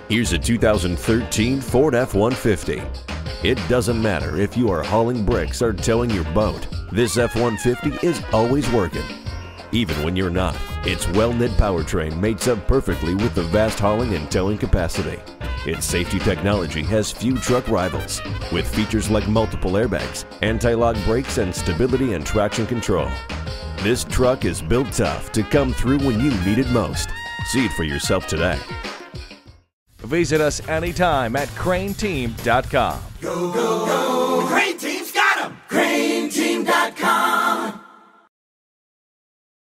Here's a 2013 Ford F-150. It doesn't matter if you are hauling bricks or towing your boat, this F-150 is always working. Even when you're not, its well-knit powertrain mates up perfectly with the vast hauling and towing capacity. Its safety technology has few truck rivals, with features like multiple airbags, anti-lock brakes, and stability and traction control. This truck is built tough to come through when you need it most. See it for yourself today. Visit us anytime at crainteam.com. Go, go, go!